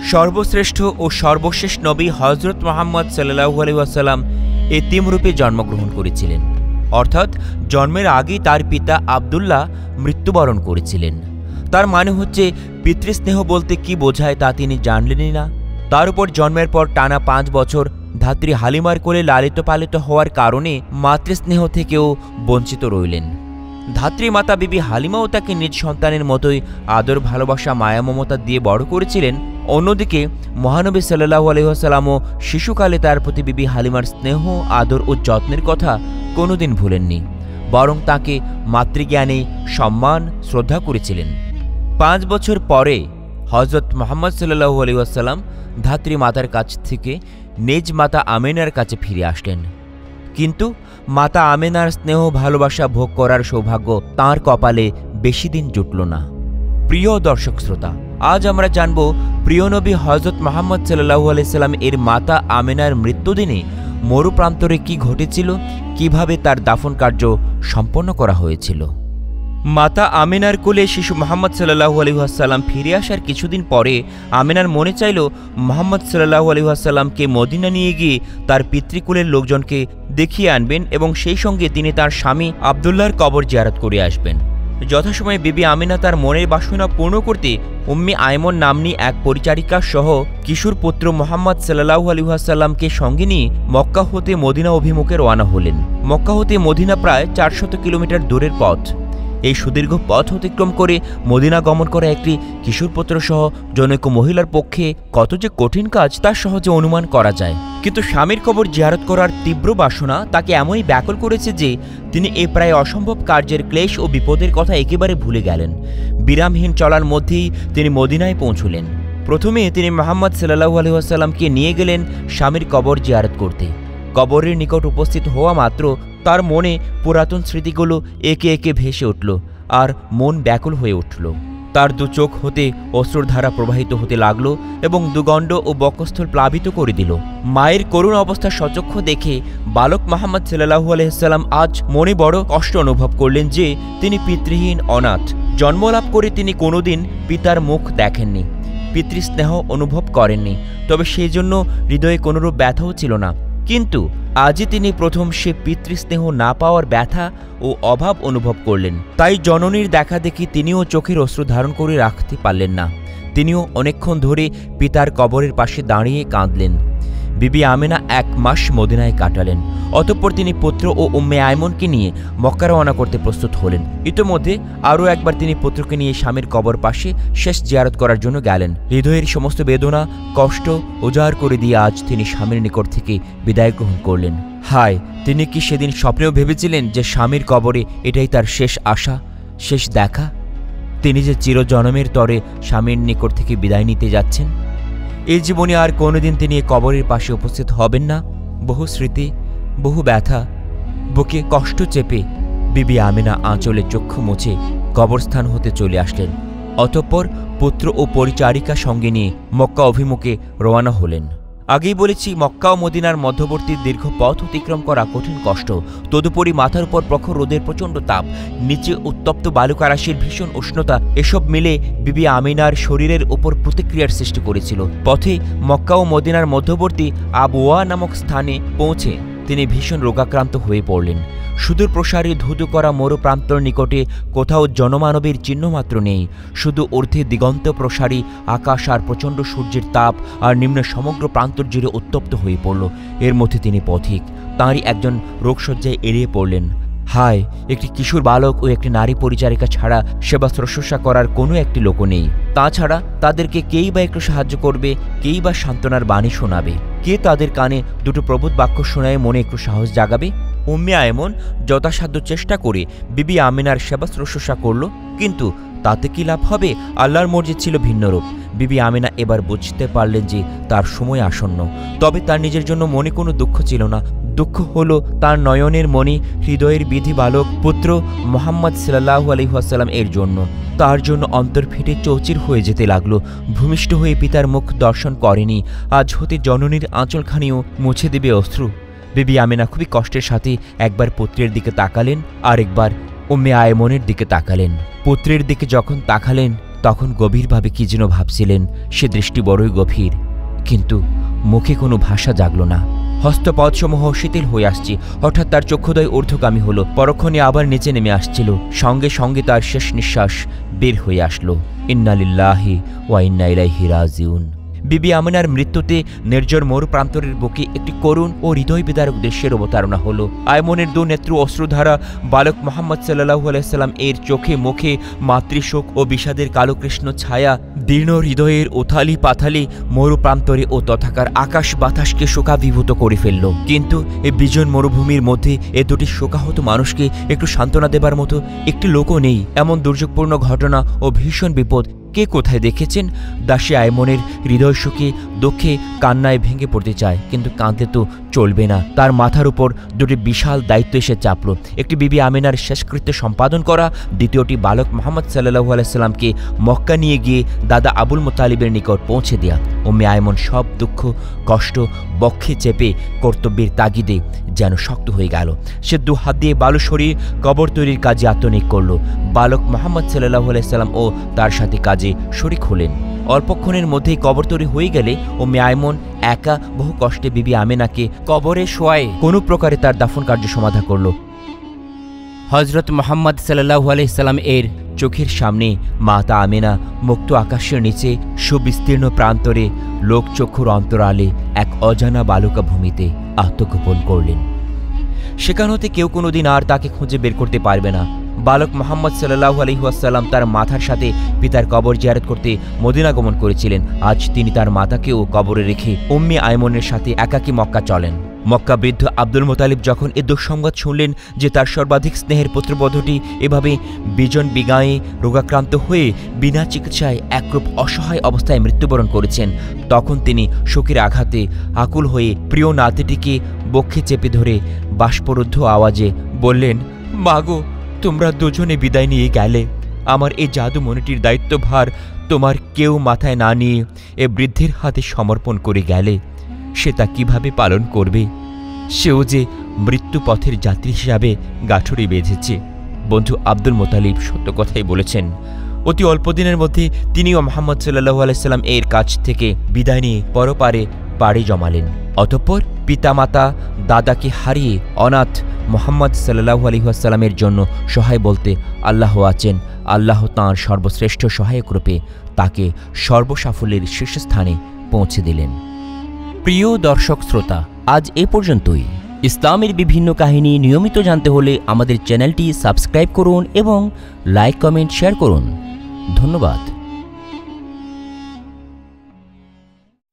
সর্বশ্রেষ্ঠ ও সর্বশেষ নবী হযরত মুহাম্মদ সাল্লাল্লাহু আলাইহি ওয়াসাল্লাম এতিম রূপে জন্মগ্রহণ করেছিলেন, অর্থাৎ জন্মের আগেই তার পিতা আব্দুল্লাহ মৃত্যুবরণ করেছিলেন। তার মানে হচ্ছে পিতৃস্নেহ বলতে কি বোঝায় তা তিনি জানলেনই না। তার উপর জন্মের পর টানা 5 বছর ধাত্রী হালিমার কোলে লালিত পালিত হওয়ার কারণে মাতৃস্নেহ থেকেও বঞ্চিত রইলেন। ধাত্রী মাতা বিবি হালিমাও তাকে নিজ সন্তানের মতোই আদর, ভালোবাসা, মায়া, মমতা দিয়ে বড় করেছিলেন। অন্যদিকে মহানবী সাল্লাল্লাহু আলাইহি ওয়াসাল্লামও শিশুকালে তার প্রতি বিবি হালিমার স্নেহ, আদর ও যত্নের কথা কোনোদিন ভুলেননি, বরং তাকে মাতৃজ্ঞানে সম্মান, শ্রদ্ধা করেছিলেন। 5 বছর পরে হযরত মুহাম্মদ সাল্লাল্লাহু আলাইহি ওয়াসাল্লাম ধাত্রী মাতার কাছ থেকে নিজ মাতা আমেনার কাছে ফিরে আসলেন। কিন্তু মাতা আমেনার স্নেহ, ভালোবাসা ভোগ করার সৌভাগ্য তাঁর কপালে বেশি দিন জুটল না। প্রিয় দর্শক শ্রোতা, আজ আমরা জানব প্রিয় নবী হযরত মুহাম্মদ সাল্লাল্লাহু আলাইহি সাল্লাম এর মাতা আমেনার মৃত্যুদিনে মরুপ্রান্তরে কি ঘটেছিল, কিভাবে তার দাফন কার্য সম্পন্ন করা হয়েছিল। মাতা আমেনার কোলে শিশু মুহাম্মদ সাল্লাল্লাহু আলাইহি ওয়াসাল্লাম ফিরে আসার কিছুদিন পরে আমেনার মনে চাইল মুহাম্মদ সাল্লাল্লাহু আলাইহি ওয়াসাল্লামকে মদিনা নিয়ে গিয়ে তার পিতৃকুলের লোকজনকে দেখিয়ে আনবেন এবং সেই সঙ্গে তিনি তার স্বামী আব্দুল্লাহর কবর জিয়ারত করে আসবেন। যথাসময়ে বিবি আমিনা তার মনের বাসনা পূর্ণ করতে উম্মে আয়মন নাম্নী এক পরিচারিকা সহ কিশোর পুত্র মুহাম্মদ সাল্লাল্লাহু আলাইহি ওয়াসাল্লামকে সঙ্গে নিয়ে মক্কা হতে মদিনা অভিমুখে রওনা হলেন। মক্কা হতে মদিনা প্রায় 400 কিলোমিটার দূরের পথ। এই সুদীর্ঘ পথ অতিক্রম করে মদিনা গমন করা একটি কিশোর পুত্র সহ জনৈক মহিলার পক্ষে কত যে কঠিন কাজ তা সহজে অনুমান করা যায়। কিন্তু স্বামীর কবর জিয়ারত করার তীব্র বাসনা তাকে এমনই ব্যাকুল করেছে যে তিনি এই প্রায় অসম্ভব কার্যের ক্লেশ ও বিপদের কথা একেবারে ভুলে গেলেন। বিরামহীন চলার মধ্যেই তিনি মদিনায় পৌঁছলেন। প্রথমে তিনি মুহাম্মদ সাল্লাল্লাহু আলাইহি ওয়াসাল্লামকে নিয়ে গেলেন স্বামীর কবর জিয়ারত করতে। কবরের নিকট উপস্থিত হওয়া মাত্র তার মনে পুরাতন স্মৃতিগুলো একে একে ভেসে উঠল আর মন ব্যাকুল হয়ে উঠল। তার দু চোখ হতে অশ্রুর ধারা প্রবাহিত হতে লাগলো এবং দুগণ্ড ও বক্ষস্থল প্লাবিত করে দিল। মায়ের করুণ অবস্থা সচক্ষ দেখে বালক মুহাম্মদ সাল্লাল্লাহু আলাইহি ওয়াসাল্লাম আজ মনে বড় কষ্ট অনুভব করলেন যে তিনি পিতৃহীন, অনাথ। জন্মলাভ করে তিনি কোনোদিন পিতার মুখ দেখেননি, পিতৃস্নেহ অনুভব করেননি, তবে সেই জন্য হৃদয়ে কোনোরূপ ব্যথাও ছিল না। কিন্তু আজই তিনি প্রথম সে পিতৃস্নেহ না পাওয়ার ব্যথা ও অভাব অনুভব করলেন। তাই জননীর দেখা দেখি তিনিও চোখের অশ্রু ধারণ করে রাখতে পারলেন না। তিনিও অনেকক্ষণ ধরে পিতার কবরের পাশে দাঁড়িয়ে কাঁদলেন। বিবি আমেনা 1 মাস মদিনায় কাটালেন। অতঃপর তিনি পুত্র ও উম্মে আয়মনকে নিয়ে মক্কা রওনা করতে প্রস্তুত হলেন। ইতোমধ্যে আরও একবার তিনি পুত্রকে নিয়ে স্বামীর কবর পাশে শেষ জিয়ারত করার জন্য গেলেন। হৃদয়ের সমস্ত বেদনা, কষ্ট উজাড় করে দিয়ে আজ তিনি স্বামীর নিকট থেকে বিদায় গ্রহণ করলেন। হায়, তিনি কি সেদিন স্বপ্নেও ভেবেছিলেন যে স্বামীর কবরে এটাই তার শেষ আশা, শেষ দেখা? তিনি যে চিরজনমের তরে স্বামীর নিকট থেকে বিদায় নিতে যাচ্ছেন। এই জীবনে আর কোনোদিন তিনি কবরের পাশে উপস্থিত হবেন না। বহু স্মৃতি, বহু ব্যথা, বুকে কষ্ট চেপে বিবি আমেনা আঁচলে চক্ষু মুছে কবরস্থান হতে চলে আসলেন। অতঃপর পুত্র ও পরিচারিকা সঙ্গে নিয়ে মক্কা অভিমুখে রওনা হলেন। আগেই বলেছি, মক্কা ও মদিনার মধ্যবর্তী দীর্ঘ পথ অতিক্রম করা কঠিন কষ্ট। তদুপরি মাথার উপর প্রখর রোদের প্রচণ্ড তাপ, নিচে উত্তপ্ত বালুকারাশির ভীষণ উষ্ণতা, এসব মিলে বিবি আমিনার শরীরের উপর প্রতিক্রিয়ার সৃষ্টি করেছিল। পথে মক্কা ও মদিনার মধ্যবর্তী আবওয়া নামক স্থানে পৌঁছে তিনি ভীষণ রোগাক্রান্ত হয়ে পড়লেন। সুদূর প্রসারী ধুধু করা মরুপ্রান্তর নিকটে কোথাও জনমানবের চিহ্নমাত্র নেই। শুধু ঊর্ধ্বে দিগন্ত প্রসারী আকাশ আর প্রচণ্ড সূর্যের তাপ আর নিম্ন সমগ্র প্রান্তর জুড়ে উত্তপ্ত হয়ে পড়ল। এর মধ্যে তিনি পথিক, তাঁরই একজন রোগশয্যায় এড়িয়ে পড়লেন। হায়, একটি কিশোর বালক ও একটি নারী পরিচারিকা ছাড়া সেবা শুশ্রূষা করার কোনো একটি লোকও নেই। তাছাড়া তাদেরকে কেই বা একটু সাহায্য করবে, কেই বা সান্ত্বনার বাণী শোনাবে, কে তাদের কানে দুটো প্রবোধ বাক্য শোনায় মনে একটু সাহস জাগাবে। উম্মে আয়মন যথাসাধ্য চেষ্টা করে বিবি আমিনার সেবা শুশ্রূষা করল, কিন্তু তাতে কি লাভ হবে? আল্লাহর মর্জি ছিল ভিন্নরূপ। বিবি আমিনা এবার বুঝতে পারলেন যে তার সময় আসন্ন। তবে তার নিজের জন্য মনে কোনো দুঃখ ছিল না। দুঃখ হলো তার নয়নের মণি, হৃদয়ের বিধি বালক পুত্র মুহাম্মদ সাল্লাল্লাহু আলাইহি ওয়াসাল্লাম এর জন্য। তার জন্য অন্তর ফেটে চৌচির হয়ে যেতে লাগলো। ভূমিষ্ঠ হয়ে পিতার মুখ দর্শন করেনি, আজ হতে জননীর আঁচলখানিও মুছে দেবে অশ্রু। বিবি আমিনা খুবই কষ্টের সাথে একবার পুত্রের দিকে তাকালেন, আর একবার উম্মে আয়মনের দিকে তাকালেন। পুত্রের দিকে যখন তাকালেন তখন গভীরভাবে কি যেন ভাবছিলেন। সে দৃষ্টি বড়ই গভীর, কিন্তু মুখে কোনো ভাষা জাগল না। হস্তপদসমূহ শিথিল হয়ে আসছে। হঠাৎ তার চক্ষুদয় ঊর্ধ্বগামী হলো, পরক্ষণে আবার নিচে নেমে আসছিল। সঙ্গে সঙ্গে তার শেষ নিঃশ্বাস বের হয়ে আসলো। ইন্না লিল্লাহি ওয়া ইন্না ইলাইহি রাজিউন। বিবি আমিনার মৃত্যুতে নির্জর মরু প্রান্তরের বুকে একটি করুণ ও হৃদয় বিদারক দৃশ্যের অবতারণা হলো। আয়মনের দু নেত্র অশ্রুধারা বালক মুহাম্মদ সাল্লাল্লাহু আলাইহি সাল্লাম এর চোখে মুখে মাতৃশোক ও বিষাদের কালো কৃষ্ণ ছায়া দীর্ণ হৃদয়ের ওথালি পাথালি মরু প্রান্তরে ও তথাকার আকাশ বাতাসকে শোকাভিভূত করে ফেলল। কিন্তু এই বিজন মরুভূমির মধ্যে এ দুটি শোকাহত মানুষকে একটু সান্ত্বনা দেবার মতো একটি লোকও নেই। এমন দুর্যোগপূর্ণ ঘটনা ও ভীষণ বিপদ কে কোথায় দেখেছেন? দাসী আয়মনের হৃদয় শোকে দুঃখে কান্নায় ভেঙে পড়তে চায়, কিন্তু কাঁদতে তো চলবে না। তার মাথার উপর দুটি বিশাল দায়িত্ব এসে চাপল। একটি বিবি আমিনার শেষকৃত্য সম্পাদন করা, দ্বিতীয়টি বালক মুহাম্মদ সাল্লাল্লাহু আলাইহি সাল্লামকে মক্কা নিয়ে গিয়ে দাদা আবুল মুতালিবের নিকট পৌঁছে দেয়া। উম্মে আয়মন সব দুঃখ কষ্ট বক্ষে চেপে কর্তব্যের তাগিদে যেন শক্ত হয়ে গেল। সে দু হাত দিয়ে বালু সরিয়ে কবর তৈরির কাজে আত্মনিয়োগ করল। বালক মুহাম্মদ সাল্লাল্লাহু আলাইহি সাল্লাম ও তার সাথে কাজে শরিক হলেন। অল্পক্ষণের মধ্যেই কবর তৈরি হয়ে গেলে উম্মে আয়মন একা বহু কষ্টে বিবি আমিনাকে কবরে শোয়ায়ে কোনো প্রকারে তার দাফন কার্য সমাধা করল। হযরত মুহাম্মদ সাল্লাল্লাহু আলাইহি সাল্লাম এর চোখের সামনে মাতা আমিনা মুক্ত আকাশের নিচে সুবিস্তীর্ণ প্রান্তরে লোকচক্ষুর অন্তরালে এক অজানা বালুকা ভূমিতে আত্মগোপন করলেন। সেখান হতে কেউ কোনোদিন আর তাকে খুঁজে বের করতে পারবে না। বালক মুহাম্মদ সাল্লাল্লাহু আলাইহি ওয়াসাল্লাম তার মাথার সাথে পিতার কবর জিয়ারত করতে মদিনা গমন করেছিলেন। আজ তিনি তার মাতাকেও কবরে রেখে উম্মে আয়মনের সাথে একাকী মক্কা চলেন। মক্কা বৃদ্ধ আব্দুল মুতালিব যখন এ দুঃসংবাদ শুনলেন যে তার সর্বাধিক স্নেহের পুত্রবধূটি এভাবে বিজন বিগায়ে রোগাক্রান্ত হয়ে বিনা চিকিৎসায় একরূপ অসহায় অবস্থায় মৃত্যুবরণ করেছেন, তখন তিনি শোকের আঘাতে আকুল হয়ে প্রিয় নাতিটিকে বক্ষে চেপে ধরে বাষ্পরুদ্ধ আওয়াজে বললেন, মাগো, তোমরা দুজনে বিদায় নিয়ে গেলে। আমার এই জাদুমণিটির দায়িত্বভার তোমার কেউ মাথায় না নিয়ে এ বৃদ্ধের হাতে সমর্পণ করে গেলে। সে তা কিভাবে পালন করবে? সেও যে মৃত্যুপথের যাত্রী হিসাবে গাঠুরি বেঁধেছে। বন্ধু আব্দুল মুতালিব সত্য কথাই বলেছেন। অতি অল্প দিনের মধ্যে তিনিও মুহাম্মদ সাল্লাল্লাহু আলাইহি সাল্লাম এর কাছ থেকে বিদায় নিয়ে পরপারে পাড়ি জমালেন। অতঃপর পিতামাতা দাদাকে হারিয়ে অনাথ মুহাম্মদ সাল্লাল্লাহু আলাইহি ওয়াসাল্লামের জন্য সহায় বলতে আল্লাহ আছেন। আল্লাহ তাঁর সর্বশ্রেষ্ঠ সহায়ক রূপে তাকে সর্বসাফল্যের শীর্ষস্থানে পৌঁছে দিলেন। প্রিয় দর্শক শ্রোতা, আজ এ পর্যন্তই। ইসলামের বিভিন্ন কাহিনী নিয়মিত জানতে হলে আমাদের চ্যানেলটি সাবস্ক্রাইব করুন এবং লাইক কমেন্ট শেয়ার করুন। ধন্যবাদ।